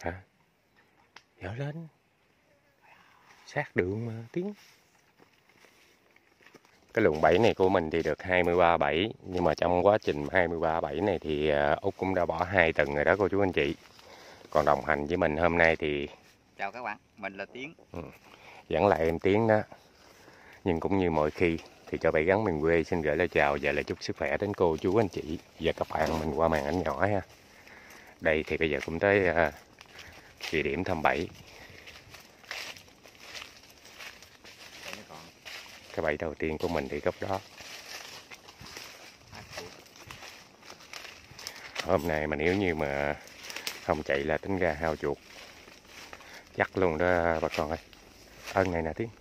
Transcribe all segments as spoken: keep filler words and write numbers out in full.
Hả? Dở lên. Sát đường mà Tiến. Cái luồng bẫy này của mình thì được hai mươi ba bẫy. Nhưng mà trong quá trình hai mươi ba bẫy này thì Út cũng đã bỏ hai tầng rồi đó cô chú anh chị. Còn đồng hành với mình hôm nay thì... Chào các bạn, mình là Tiến. Ừ, vẫn là em Tiến đó. Nhưng cũng như mọi khi thì cho bẫy gắn miền quê xin gửi lời chào và lời chúc sức khỏe đến cô chú anh chị và các bạn mình qua màn ảnh nhỏ ha. Đây thì bây giờ cũng tới uh, địa điểm thăm bẫy. Cái bẫy đầu tiên của mình thì góc đó. Hôm nay mà nếu như mà không chạy là tính ra hao chuột chắc luôn đó bà con ơi. Ơn này nè Tiến.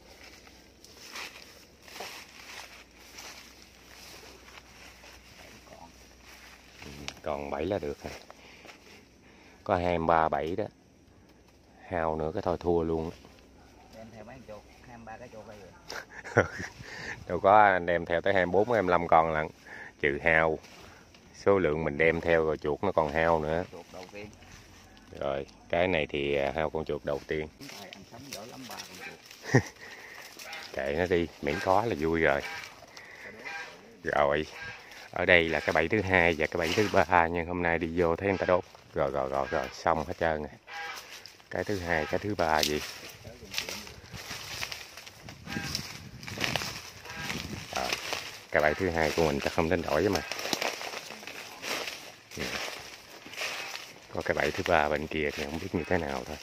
Còn bảy là được rồi. Có hai mươi ba bẫy đó. Hao nữa cái thôi thua luôn. Đem theo mấy chuột, hai mươi ba cái chuột đây rồi. Đâu có, anh đem theo tới hai mươi bốn, hai mươi lăm con lận. Trừ hao. Số lượng mình đem theo rồi chuột nó còn hao nữa. Chuột đầu tiên. Rồi, cái này thì hao con chuột đầu tiên. Anh sống giỏi lắm ba con chuột. Kệ nó đi, miễn có là vui rồi. Rồi, ở đây là cái bẫy thứ hai và cái bẫy thứ ba, nhưng hôm nay đi vô thấy người ta đốt. Rồi rồi rồi rồi, xong hết trơn rồi. Cái thứ hai, cái thứ ba gì? À, cái bẫy thứ hai của mình chắc không đánh đổi với mà. Có cái bẫy thứ ba bên kia thì không biết như thế nào thôi.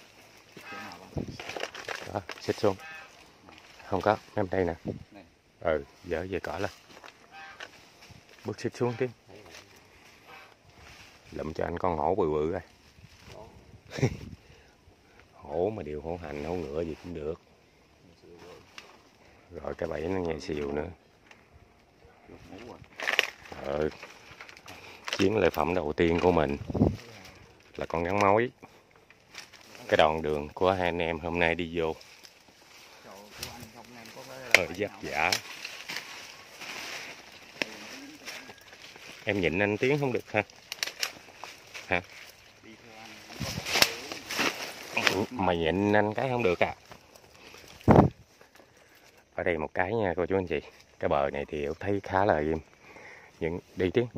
Đó, xích xuống. Không có, em đây nè. Ừ, dỡ về cỏ lên. Bước xích xuống tí. Lụm cho anh con hổ bự bự rồi. Hổ mà điều hổ hành, hổ ngựa gì cũng được. Rồi cái bẫy nó nhảy xìu nữa. Ừ. Chiến lợi phẩm đầu tiên của mình là con rắn mối. Cái đoạn đường của hai anh em hôm nay đi vô hơi vất vả. Em nhịn anh Tiến không được ha? Hả? Mày nhịn anh cái không được à? Ở đây một cái nha cô chú anh chị. Cái bờ này thì thấy khá là im. Nhưng đi Tiến.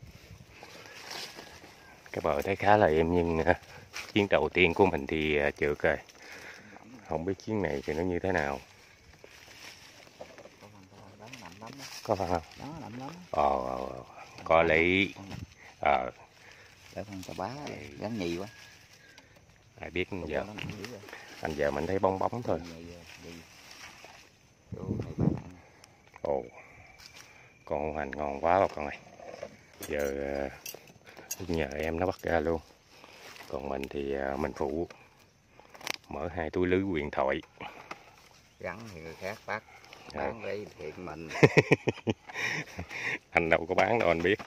Cái bờ thấy khá là im nhưng chuyến đầu tiên của mình thì trượt rồi. Không biết chuyến này thì nó như thế nào. Có phải không? Đó, lắm lắm. Ờ, có lý. Ờ. Để con tà bá gắn nhì quá. Ai biết giờ. Anh giờ mình thấy bong bóng thôi. Ồ. Con hành ngon quá bà con ơi. Giờ nhờ em nó bắt ra luôn. Còn mình thì mình phụ. Mở hai túi lưới huyền thoại. Gắn thì người khác bắt. Bán lấy thiện mình. Anh đâu có bán đâu anh biết.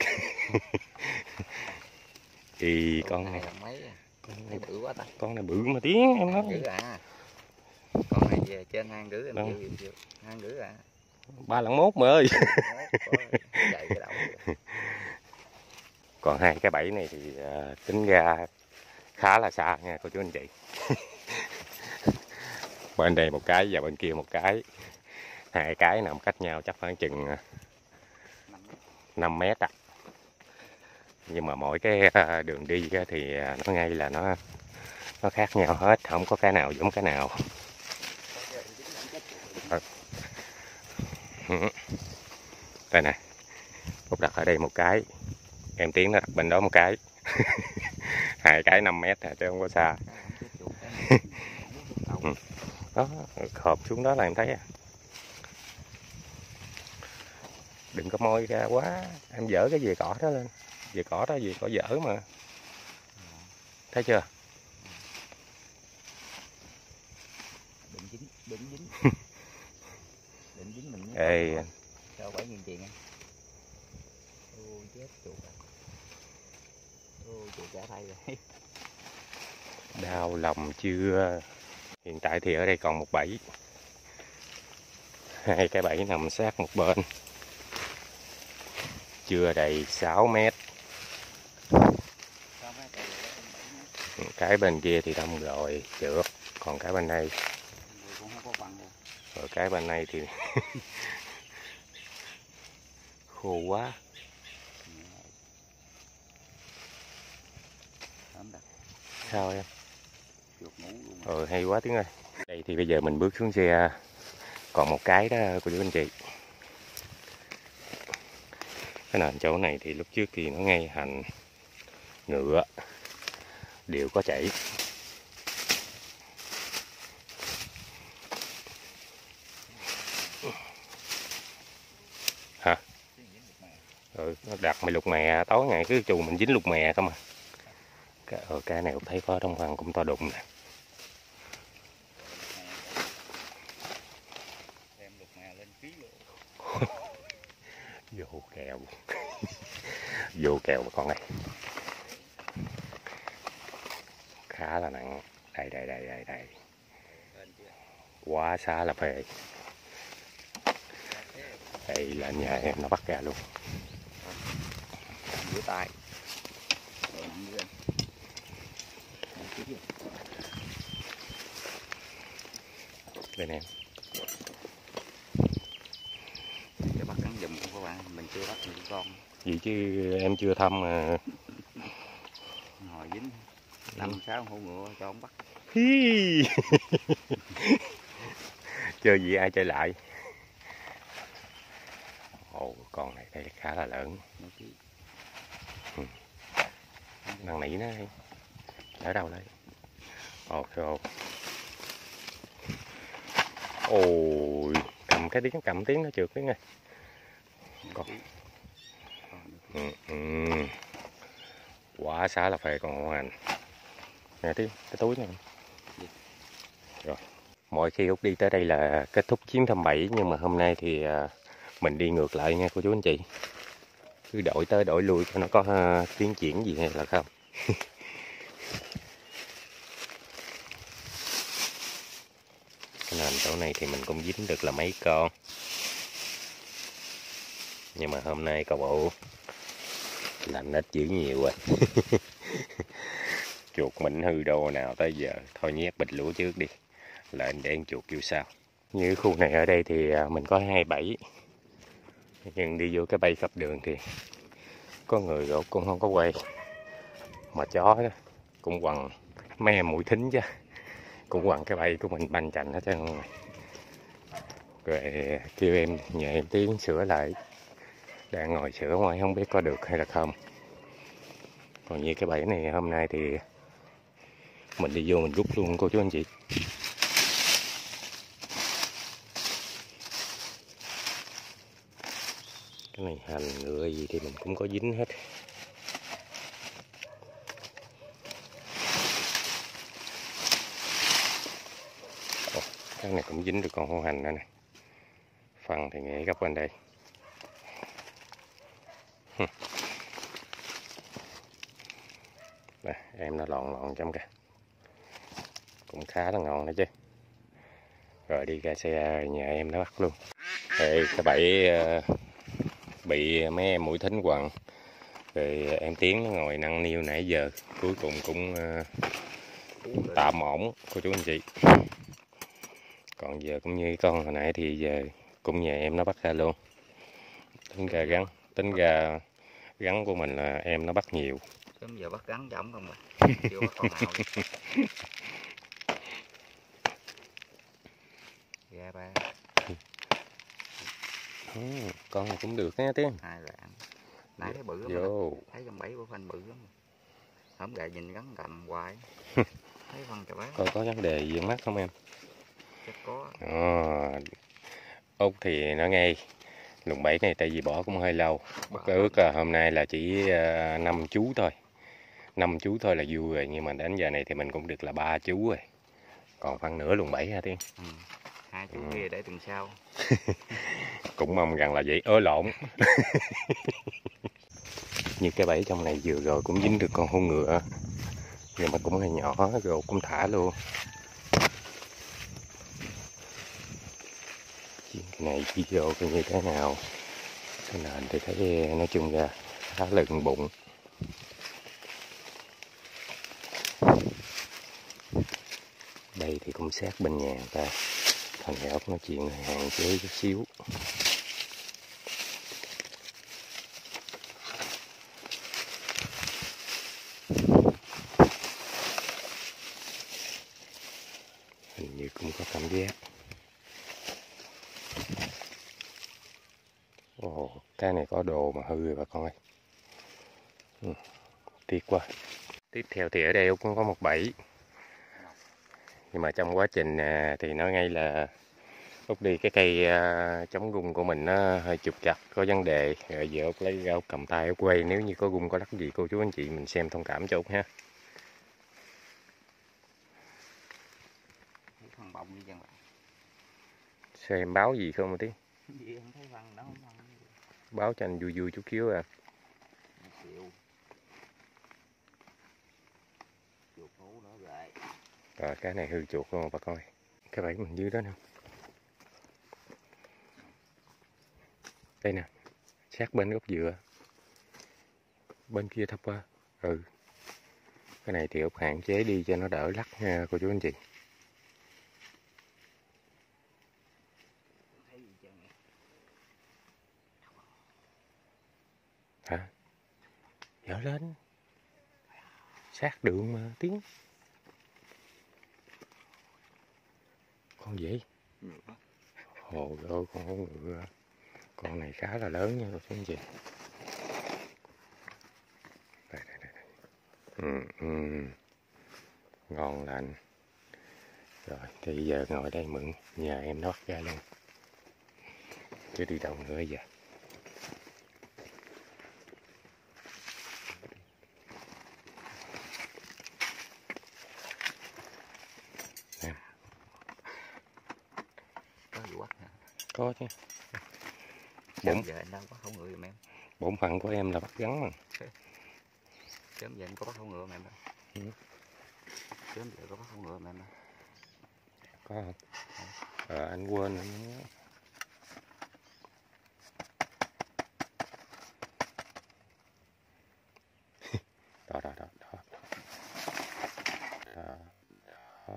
Thì con này là mấy à? Con này bự quá ta. Con này bự mà Tiếng em nói. Rưỡi à. Con này về trên hai rưỡi em chịu chịu. Hai rưỡi à. Ba lạng mốt mà ơi. Chạy cái đầu. Còn hai cái bẫy này thì uh, tính ra khá là xa nha cô chú anh chị. Bên đây một cái và bên kia một cái. Hai cái nằm cách nhau chắc khoảng chừng năm mét à. Nhưng mà mỗi cái đường đi thì nó ngay là nó nó khác nhau hết, không có cái nào giống cái nào. Đây nè, Út đặt ở đây một cái, em Tiến nó đặt bên đó một cái. Hai cái năm mét à, chứ không có xa. Đó, khộp xuống đó là em thấy à. Đừng có môi ra quá, em dỡ cái dề cỏ đó lên. Dề cỏ đó dề cỏ dở mà. Thấy chưa? Đừng dính, đừng dính. Đừng dính mình. Ê. Cho bảy nghìn tiền nha. Ôi chết chuột à. Ôi chuột trả tay rồi. Đau lòng chưa? Hiện tại thì ở đây còn một bẫy. Hai cái bẫy nằm sát một bên. Chưa đầy sáu mét. Cái bên kia thì đâm rồi được, còn cái bên này cũng không có bằng đâu. rồi cái bên này thì khô quá. Sao em? Ừ, hay quá Tiến ơi. Đây thì bây giờ mình bước xuống xe còn một cái đó cô chú anh chị. Cái nền chỗ này thì lúc trước thì nó ngay hành ngựa đều có chảy. Hả? Ừ, nó đặt mày lục mè tối ngày cứ chù mình dính lục mè không à. Cái, ờ, cái này cũng thấy có trong hoàng cũng to đụng nè. Vô kèo vô kèo con này khá là nặng. Đây đây đây đây đây, quá xa là phê. Đây là nhà em nó bắt ra luôn. Giữa tay bên em để bắt cắn giùm các bạn, mình chưa bắt được con gì chứ em chưa thăm mà. hồi dính năm sáu hổ ngựa cho ông bắt. Hi. Chơi gì ai chơi lại. Ồ, con này đây khá là lớn. Ừ. Đang nỉ nó ở đâu đây? Ồ, ồ. Ôi, cầm cái tiếng cầm tiếng nó trượt tiếng này. Con. Ừ, ừ. Quá xá là phê còn hổ hành. Nè tiếng cái túi này. Rồi. Mọi khi Út đi tới đây là kết thúc chuyến thăm bẫy, nhưng mà hôm nay thì mình đi ngược lại nha cô chú anh chị. Cứ đổi tới đổi lui cho nó có uh, tiến triển gì hay là không. Cái nền chỗ này thì mình cũng dính được là mấy con. Nhưng mà hôm nay cậu bộ làm ít dữ nhiều rồi. Chuột mình hư đồ nào tới giờ. Thôi nhét bịch lúa trước đi, lên để ăn chuột kêu sao. Như khu này ở đây thì mình có hai bẫy, nhưng đi vô cái bay khắp đường thì có người rồi cũng không có quay. Mà chó đó cũng quằn me mũi thính chứ, cũng quằn cái bay của mình banh chành hết trơn rồi. Rồi kêu em nhờ em Tiến sửa lại, đang ngồi sửa ngoài không biết có được hay là không. Còn như cái bẫy này hôm nay thì mình đi vô mình rút luôn cô chú anh chị. Cái này hành ngựa gì thì mình cũng có dính hết. Ồ, cái này cũng dính được con hổ hành nữa nè. Phần thì nghĩ gấp bên đây. Đây, em nó lọn lọn trong kìa. Cũng khá là ngon đó chứ. Rồi đi ra xe nhà em nó bắt luôn. Ê, cái bẫy uh, bị mấy em mũi thính quằn. Rồi em Tiến nó ngồi năn niu nãy giờ. Cuối cùng cũng uh, tạm ổn cô chú anh chị. Còn giờ cũng như con hồi nãy thì giờ cũng nhà em nó bắt ra luôn. Tính ra gắn, tính ra gắn của mình là em nó bắt nhiều. Sớm giờ bắt gắn trọng không à. Chưa bắt con nào đi. Ra ba. Ừ, con này cũng được nha Tiến. Hai rạng. Nãy thấy bự lắm. Vô. Thấy trong bẫy của Phanh bự lắm. Không gà nhìn gắn cầm hoài. Thấy Phanh chà bá. Coi có vấn đề gì mắt không em? Chắc có. À, Út thì nó ngay lùng bẫy này tại vì bỏ cũng hơi lâu. Bất ước là hôm nay là chỉ năm chú thôi. Năm chú thôi là vui rồi, nhưng mà đến giờ này thì mình cũng được là ba chú rồi. Còn phân nửa lùng bẫy hả Tiên? Ừ. Hai chú kia để tuần sau. Cũng mong rằng là vậy ớ lộn. Như cái bẫy trong này vừa rồi cũng dính được con hổ ngựa, nhưng mà cũng hơi nhỏ rồi cũng thả luôn. Cái này chi vô cái như thế nào. Cái nền thì thấy nói chung ra khá lựng bụng. đây thì cũng sát bên nhà người ta, thành ra ốc nói chuyện hạn chế chút xíu. Hình như cũng có cảm giác. Ồ, cái này có đồ mà hư rồi bà con ơi. Ừ, tiếc quá. Tiếp theo thì ở đây cũng có một bẫy. Nhưng mà trong quá trình à, thì nói ngay là Út đi cái cây à, chống gung của mình nó hơi trục trặc, có vấn đề. Rồi giờ Út lấy ra Út cầm tay Út quay, nếu như có gung có lắc gì cô chú anh chị mình xem thông cảm cho Út ha. Thằng bọng đi chẳng lại. Sao em báo gì không một tí? Gì không thấy văn đó không văn. Báo cho anh vui vui chút xíu à. Chịu. Chuột hú nữa rồi. Rồi cái này hư chuột luôn bà coi. Cái bẫy mình dưới đó nè. Đây nè. Sát bên gốc dừa. Bên kia thấp qua. Ừ. Cái này thì Út hạn chế đi cho nó đỡ lắc nha cô chú anh chị. Hả? Dở lên. Sát đường mà tiếng. Con gì? Ồ ơi, con hổ ngựa. Con này khá là lớn nha cô chú anh chị. Đây, đây, đây. Ừ, ừ. Ngon lành. Rồi thì bây giờ ngồi đây mượn nhà em nó bắt ra luôn. Chứ đi đâu nữa giờ. Nè. Có gì quắc hả? Có chứ. Bốn giờ anh đâu có khẩu ngựa giùm em. Bổn phận của em là bắt gắn mà. Sớm giờ anh có bắt khẩu ngựa mà em đâu. Ừ. Sớm giờ có bắt khẩu ngựa mà em đâu. Có không? Ờ anh quên rồi. Đó đó đó đó. Đó. Đó.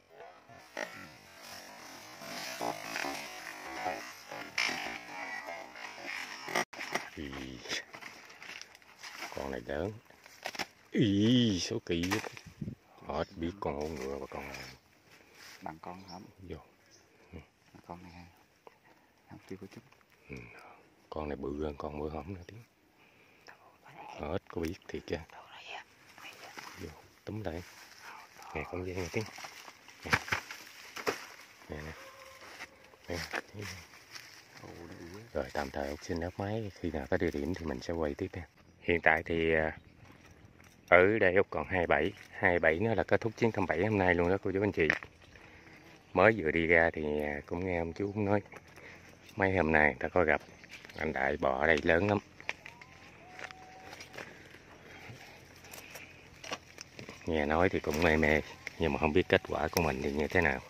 Ý. Con này lớn. Ý, số kỳ quá. Hết biết con hổ ngựa và con này. Bằng con hả? Vô. Ừ. Con này ha. Không chưa có chút. Ừ. Con này bự hơn con bữa hổm nữa tiếng. Hết có biết thiệt chứ. Vô, túm lại. Nè con dây nè tiếng. Nè. Nè nè. Nè. Rồi tạm thời Út xin áp máy, khi nào có địa điểm thì mình sẽ quay tiếp nha. Hiện tại thì ở đây Út còn hai bẫy, hai bẫy nó là kết thúc chuyến thăm bẫy hôm nay luôn đó cô chú anh chị. Mới vừa đi ra thì cũng nghe ông chú cũng nói mấy hôm nay người ta có gặp anh đại bò ở đây lớn lắm. Nghe nói thì cũng mê mê, nhưng mà không biết kết quả của mình thì như thế nào.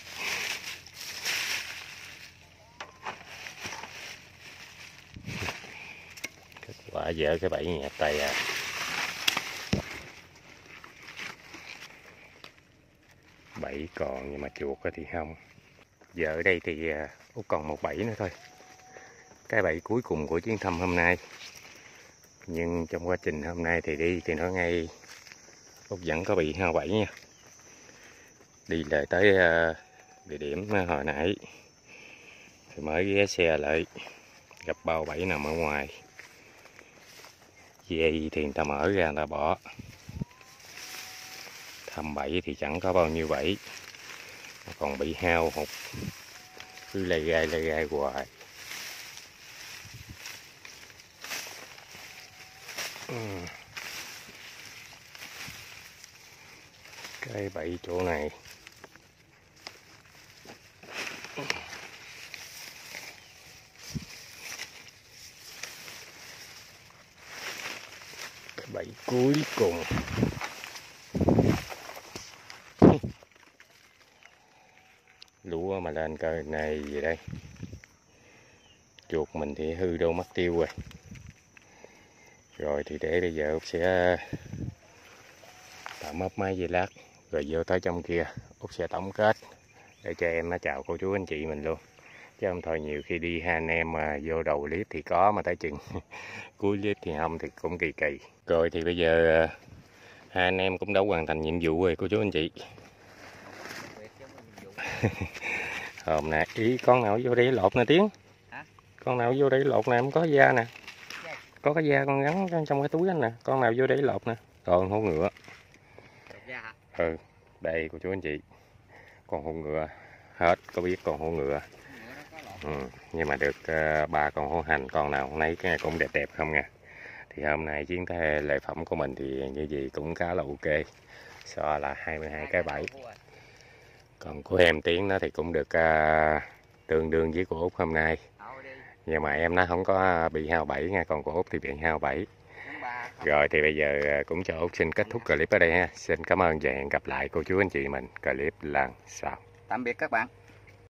Kết quả dở cái bẫy nhẹp tay à. Bẫy còn nhưng mà chuột thì không. Giờ ở đây thì Út còn một bẫy nữa thôi. Cái bẫy cuối cùng của chuyến thăm hôm nay. Nhưng trong quá trình hôm nay thì đi thì nói ngay Út vẫn có bị hao bẫy nha. Đi lại tới địa điểm hồi nãy thì mới ghé xe lại gặp bao bẫy nằm ở ngoài. Dây thì người ta mở ra người ta bỏ. Thăm bẫy thì chẳng có bao nhiêu bẫy, còn bị hao hụt, cứ lây gai lây gai hoài. uhm. Cái bẫy chỗ này cái bẫy cuối cùng. Lúa mà lên cờ này gì đây, chuột mình thì hư đâu mất tiêu rồi. Rồi thì để bây giờ sẽ tạm ốp máy về lát rồi vô tới trong kia Út sẽ tổng kết để cho em nó chào cô chú anh chị mình luôn. Chứ không thôi nhiều khi đi hai anh em mà vô đầu clip thì có, mà tới chừng cuối clip thì không thì cũng kỳ kỳ. Rồi thì bây giờ hai anh em cũng đã hoàn thành nhiệm vụ rồi cô chú anh chị. Hôm nay ý con nào vô đây lột nè Tiến. Hả? Con nào vô đây lột nè, em có da nè. Có cái da con gắn trong cái túi anh nè. Con nào vô đây lột nè. Còn hổ ngựa. Ừ, đây cô chú anh chị. Con hổ ngựa hết, có biết con hổ ngựa. Ừ, nhưng mà được uh, ba con hổ hành, con nào nấy cái cũng đẹp đẹp không nha. Thì hôm nay chiến thể lệ phẩm của mình thì như gì cũng khá là ok. So là hai mươi hai cái bảy. Còn của em Tiến nó thì cũng được uh, tương đương với của Út hôm nay. Nhưng mà em nó không có bị hao bảy nha, còn của Út thì bị hao bảy. Rồi thì bây giờ cũng cho Út xin kết thúc clip ở đây ha. Xin cảm ơn và hẹn gặp lại cô chú anh chị mình clip lần sau. Tạm biệt các bạn.